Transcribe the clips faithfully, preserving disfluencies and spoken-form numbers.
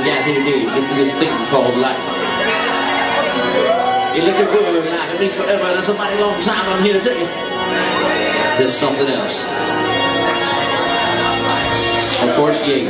got here today to get through this thing called life. You look at word life, it means forever. That's a mighty long time. I'm here to tell you there's something else. Of course, Jaeger.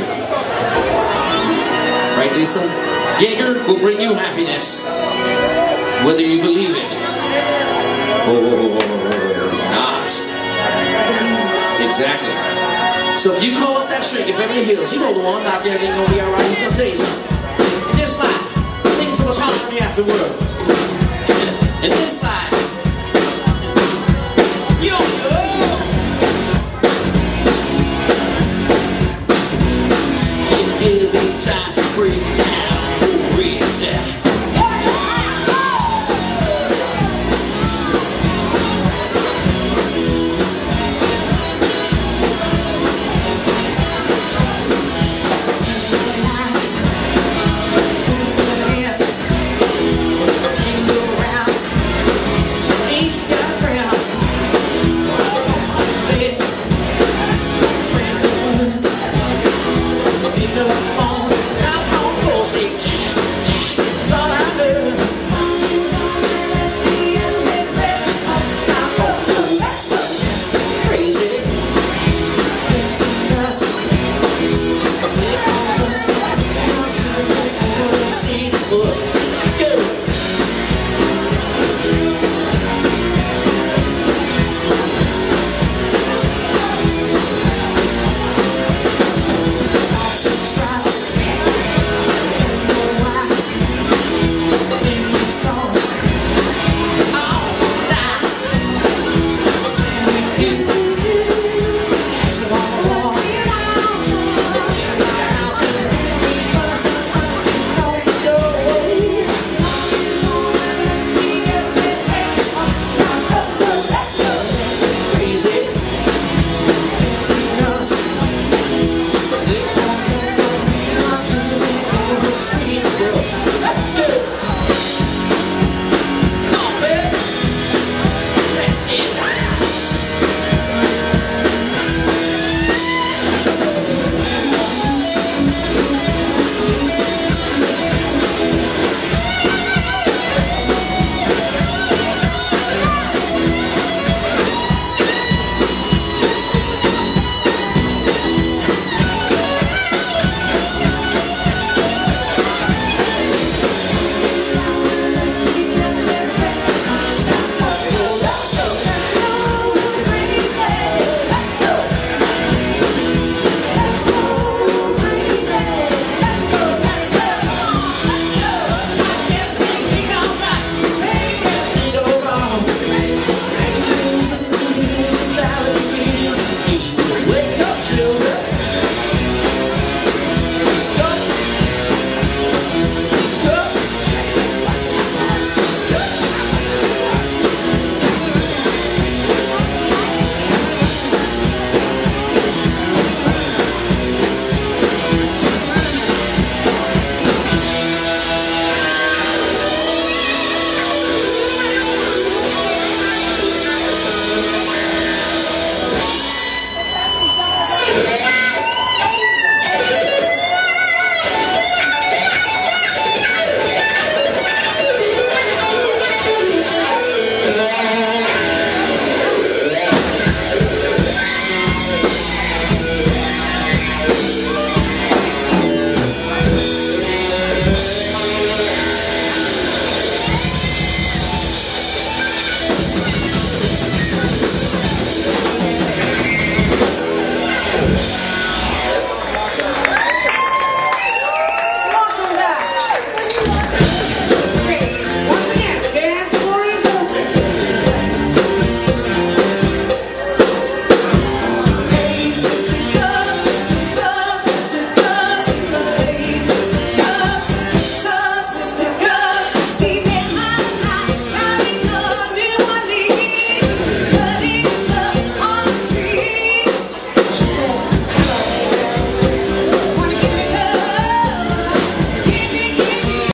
Right, Lisa? Jaeger will bring you happiness, whether you believe it or not. Exactly. So if you call up that shrink in Beverly Hills, you know the one, Doctor Everything gonna be alright. He's gonna tell you something. In this life, things was hard in the afterworld. In this life,